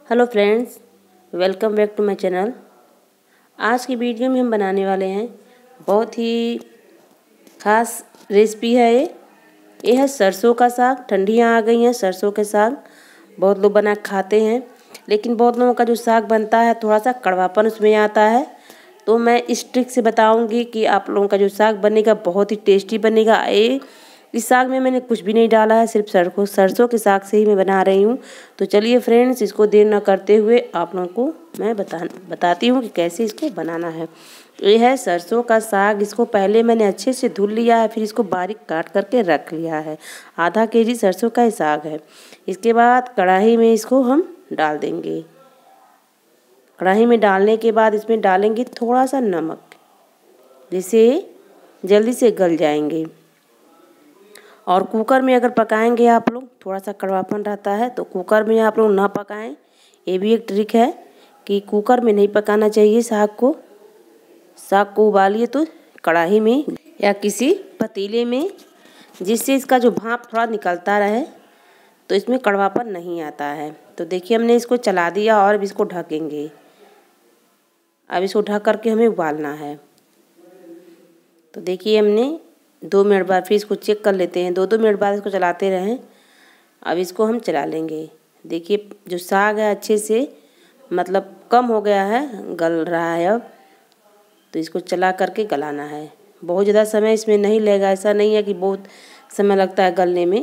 Hello friends, welcome back to my channel. आज की video में हम बनाने वाले हैं बहुत ही ख़ास रेसिपी है। ये है सरसों का साग। ठंडियाँ आ गई हैं, सरसों के साग बहुत लोग बना खाते हैं, लेकिन बहुत लोगों का जो साग बनता है थोड़ा सा कड़वापन उसमें आता है। तो मैं इस ट्रिक से बताऊंगी कि आप लोगों का जो साग बनेगा बहुत ही टेस्टी बनेगा। इस साग में मैंने कुछ भी नहीं डाला है, सिर्फ सरसों के साग से ही मैं बना रही हूँ। तो चलिए फ्रेंड्स, इसको देर न करते हुए आप लोगों को मैं बताती हूँ कि कैसे इसको बनाना है। ये है सरसों का साग। इसको पहले मैंने अच्छे से धुल लिया है, फिर इसको बारीक काट करके रख लिया है। आधा केजी सरसों का ही साग है। इसके बाद कढ़ाई में इसको हम डाल देंगे। कढ़ाई में डालने के बाद इसमें डालेंगे थोड़ा सा नमक, जिससे जल्दी से गल जाएंगे। और कुकर में अगर पकाएंगे आप लोग, थोड़ा सा कड़वापन रहता है, तो कुकर में आप लोग ना पकाएं। ये भी एक ट्रिक है कि कुकर में नहीं पकाना चाहिए साग को। साग को उबालिए तो कढ़ाई में या किसी पतीले में, जिससे इसका जो भाप थोड़ा निकलता रहे, तो इसमें कड़वापन नहीं आता है। तो देखिए हमने इसको चला दिया और अब इसको ढकेंगे। अब इसको ढक करके हमें उबालना है। तो देखिए हमने 2 मिनट बाद फिर इसको चेक कर लेते हैं। 2-2 मिनट बाद इसको चलाते रहें। अब इसको हम चला लेंगे। देखिए जो साग है अच्छे से मतलब कम हो गया है, गल रहा है अब। तो इसको चला करके गलाना है। बहुत ज़्यादा समय इसमें नहीं लगेगा, ऐसा नहीं है कि बहुत समय लगता है गलने में।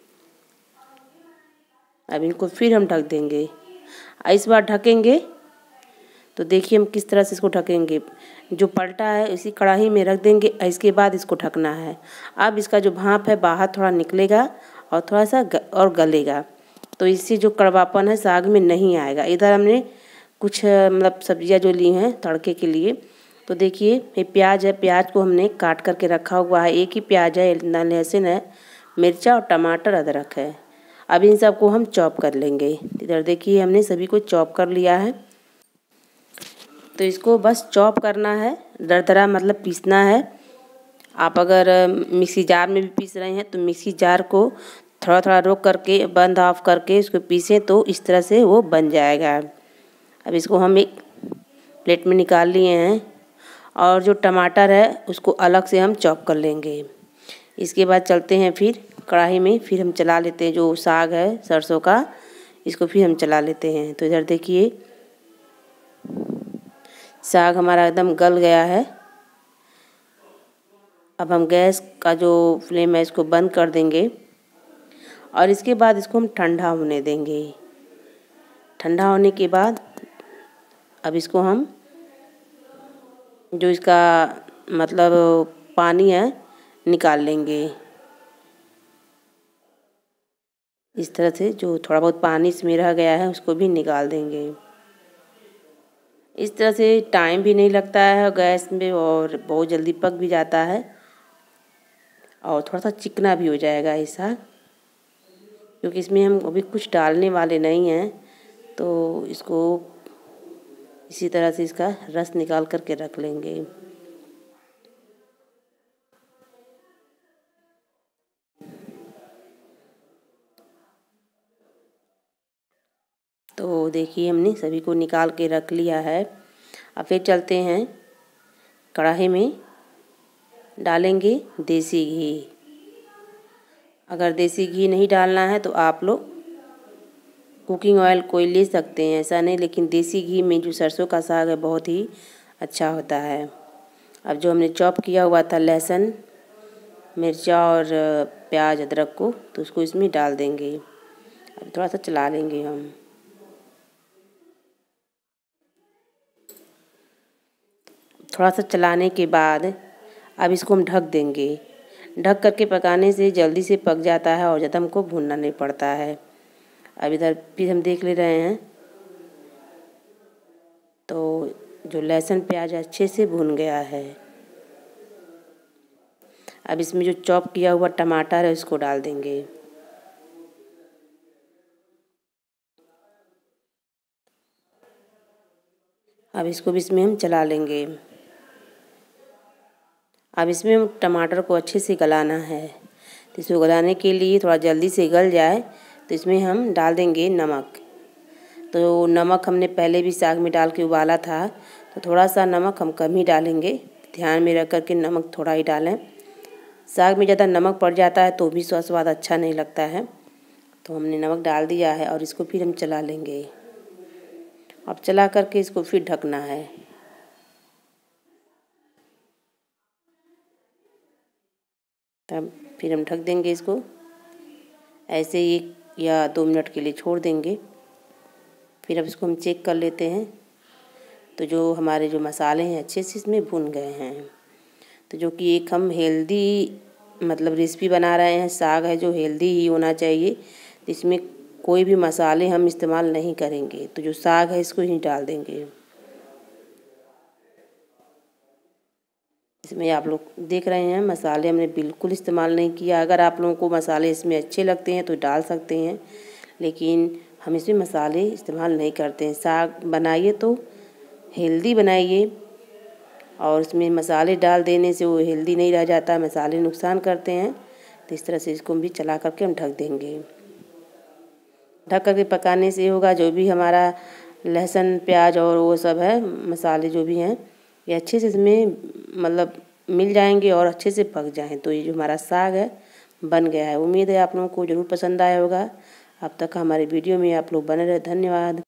अब इनको फिर हम ढक देंगे। इस बार ढकेंगे तो देखिए हम किस तरह से इसको ढकेंगे। जो पलटा है इसी कढ़ाई में रख देंगे, इसके बाद इसको ढकना है। अब इसका जो भाप है बाहर थोड़ा निकलेगा और थोड़ा सा और गलेगा, तो इससे जो कड़वापन है साग में नहीं आएगा। इधर हमने कुछ मतलब सब्जियां जो ली हैं तड़के के लिए। तो देखिए ये प्याज है, प्याज को हमने काट करके रखा हुआ है। एक ही प्याज है, लहसुन है, मिर्चा और टमाटर, अदरक है। अब इन सबको हम चॉप कर लेंगे। इधर देखिए हमने सभी को चॉप कर लिया है। तो इसको बस चॉप करना है, दरदरा मतलब पीसना है। आप अगर मिक्सी जार में भी पीस रहे हैं तो मिक्सी जार को थोड़ा थोड़ा रोक करके बंद ऑफ करके इसको पीसें, तो इस तरह से वो बन जाएगा। अब इसको हम एक प्लेट में निकाल लिए हैं और जो टमाटर है उसको अलग से हम चॉप कर लेंगे। इसके बाद चलते हैं फिर कढ़ाई में, फिर हम चला लेते हैं जो साग है सरसों का, इसको फिर हम चला लेते हैं। तो इधर देखिए साग हमारा एकदम गल गया है। अब हम गैस का जो फ्लेम है इसको बंद कर देंगे और इसके बाद इसको हम ठंडा होने देंगे। ठंडा होने के बाद अब इसको हम जो इसका मतलब पानी है निकाल लेंगे। इस तरह से जो थोड़ा बहुत पानी इसमें रह गया है उसको भी निकाल देंगे। इस तरह से टाइम भी नहीं लगता है गैस में और बहुत जल्दी पक भी जाता है और थोड़ा सा चिकना भी हो जाएगा ऐसा, क्योंकि इसमें हम अभी कुछ डालने वाले नहीं हैं। तो इसको इसी तरह से इसका रस निकाल करके रख लेंगे। तो देखिए हमने सभी को निकाल के रख लिया है। अब फिर चलते हैं कढ़ाई में डालेंगे देसी घी। अगर देसी घी नहीं डालना है तो आप लोग कुकिंग ऑयल कोई ले सकते हैं, ऐसा नहीं, लेकिन देसी घी में जो सरसों का साग है बहुत ही अच्छा होता है। अब जो हमने चॉप किया हुआ था लहसुन, मिर्चा और प्याज, अदरक को, तो उसको इसमें डाल देंगे। अब थोड़ा सा चला लेंगे हम। थोड़ा सा चलाने के बाद अब इसको हम ढक देंगे। ढक करके पकाने से जल्दी से पक जाता है और ज़्यादा हमको भूनना नहीं पड़ता है। अब इधर फिर हम देख ले रहे हैं तो जो लहसुन प्याज अच्छे से भून गया है। अब इसमें जो चॉप किया हुआ टमाटर है उसको डाल देंगे। अब इसको भी इसमें हम चला लेंगे। अब इसमें हम टमाटर को अच्छे से गलाना है। तो इसको गलाने के लिए थोड़ा जल्दी से गल जाए तो इसमें हम डाल देंगे नमक। तो नमक हमने पहले भी साग में डाल के उबाला था, तो थोड़ा सा नमक हम कम ही डालेंगे। ध्यान में रख कर के नमक थोड़ा ही डालें। साग में ज़्यादा नमक पड़ जाता है तो भी स्वाद अच्छा नहीं लगता है। तो हमने नमक डाल दिया है और इसको फिर हम चला लेंगे। अब चला करके इसको फिर ढकना है। तब फिर हम ढक देंगे इसको, ऐसे 1 या 2 मिनट के लिए छोड़ देंगे। फिर अब इसको हम चेक कर लेते हैं। तो जो हमारे जो मसाले हैं अच्छे से इसमें भुन गए हैं। तो जो कि एक हम हेल्दी मतलब रेसिपी बना रहे हैं, साग है जो हेल्दी ही होना चाहिए। तो इसमें कोई भी मसाले हम इस्तेमाल नहीं करेंगे। तो जो साग है इसको ही डाल देंगे। इसमें आप लोग देख रहे हैं मसाले हमने बिल्कुल इस्तेमाल नहीं किया। अगर आप लोगों को मसाले इसमें अच्छे लगते हैं तो डाल सकते हैं, लेकिन हम इसमें मसाले इस्तेमाल नहीं करते हैं। साग बनाइए तो हेल्दी बनाइए, और इसमें मसाले डाल देने से वो हेल्दी नहीं रह जाता, मसाले नुकसान करते हैं। तो इस तरह से इसको भी चला करके हम ढक देंगे। ढक करके पकाने से होगा जो भी हमारा लहसुन प्याज और वो सब है मसाले जो भी हैं, ये अच्छे से इसमें मतलब मिल जाएंगे और अच्छे से पक जाएं। तो ये जो हमारा साग है बन गया है। उम्मीद है आप लोगों को ज़रूर पसंद आया होगा। अब तक हमारे वीडियो में आप लोग बने रहे, धन्यवाद।